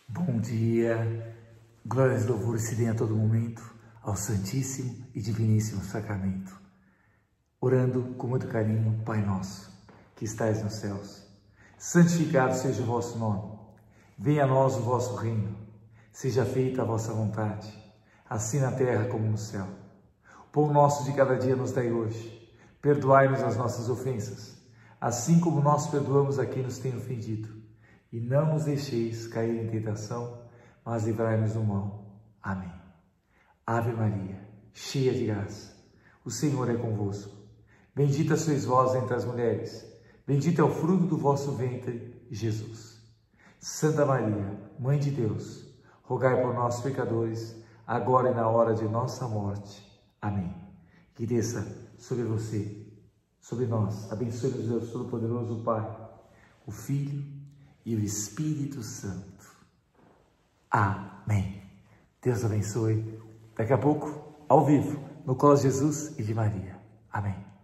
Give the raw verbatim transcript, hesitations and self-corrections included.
Bom dia, glórias e louvores se deem a todo momento ao Santíssimo e Diviníssimo Sacramento. Orando com muito carinho, Pai nosso, que estais nos céus, santificado seja o vosso nome, venha a nós o vosso reino, seja feita a vossa vontade, assim na terra como no céu. O pão nosso de cada dia nos dai hoje, perdoai-nos as nossas ofensas, assim como nós perdoamos a quem nos tem ofendido. E não nos deixeis cair em tentação, mas livrai-nos do mal. Amém. Ave Maria, cheia de graça, o Senhor é convosco. Bendita sois vós entre as mulheres, bendito é o fruto do vosso ventre, Jesus. Santa Maria, Mãe de Deus, rogai por nós, pecadores, agora e na hora de nossa morte. Amém. Que desça sobre você, sobre nós, abençoe-nos Deus Todo-Poderoso, o Pai, o Filho e o Espírito Santo. Amém. Deus abençoe. Daqui a pouco, ao vivo, no Colo de Jesus e de Maria. Amém.